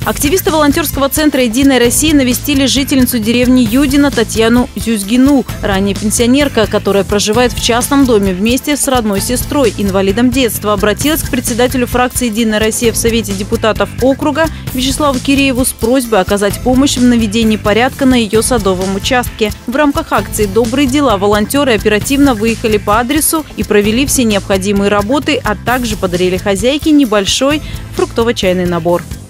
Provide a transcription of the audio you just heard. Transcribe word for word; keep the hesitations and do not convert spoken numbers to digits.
Активисты волонтерского центра «Единая Россия» навестили жительницу деревни Юдино Татьяну Зюзгину. Ранее пенсионерка, которая проживает в частном доме вместе с родной сестрой, инвалидом детства, обратилась к председателю фракции «Единая Россия» в Совете депутатов округа Вячеславу Кирееву с просьбой оказать помощь в наведении порядка на ее садовом участке. В рамках акции «Добрые дела» волонтеры оперативно выехали по адресу и провели все необходимые работы, а также подарили хозяйке небольшой фруктово-чайный набор.